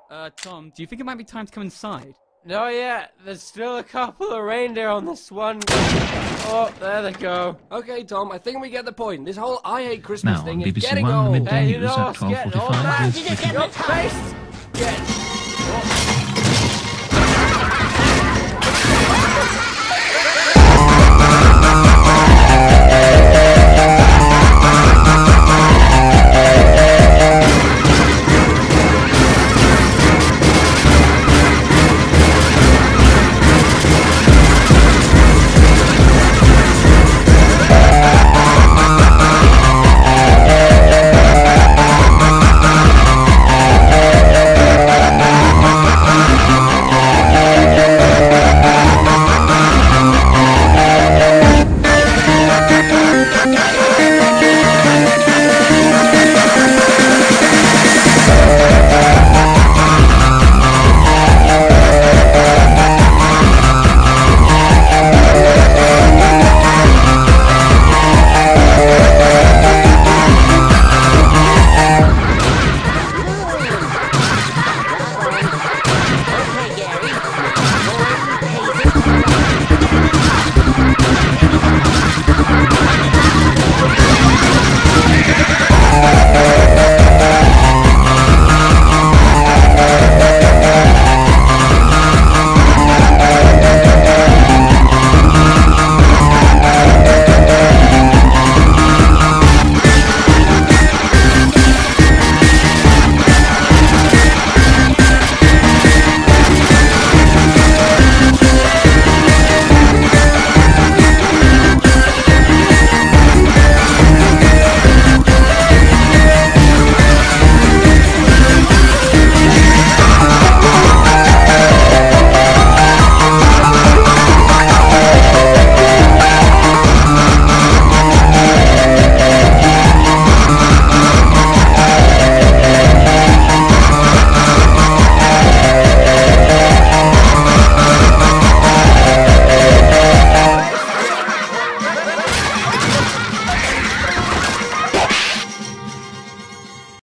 Tom, do you think it might be time to come inside? No, yet. There's still a couple of reindeer on this one. Oh, there they go. Okay, Tom, I think we get the point. This whole I hate Christmas Now thing on is BBC getting One, the old. midday Hey, you news know at what's getting old, 12:45. man? Your face getting